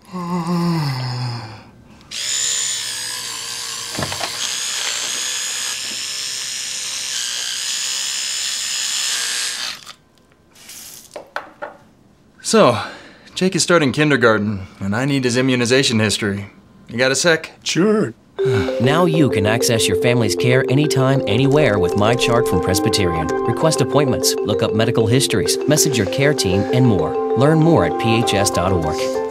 So, Jake is starting kindergarten, and I need his immunization history. You got a sec? Sure. Now you can access your family's care anytime, anywhere with MyChart from Presbyterian. Request appointments, look up medical histories, message your care team, and more. Learn more at phs.org.